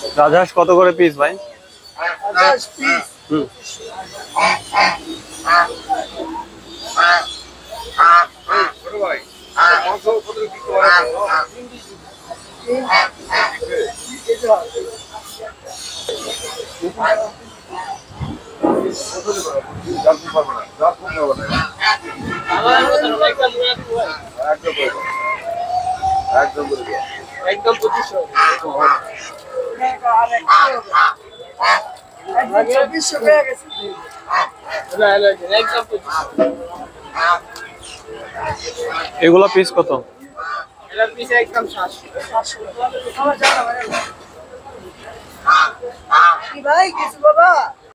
রাজহাঁস কত করে পিস ভাই? হুম। একদম 2500 এগুলা পিস কত? এটা পিস একদম 700 কি ভাই কিছু বাবা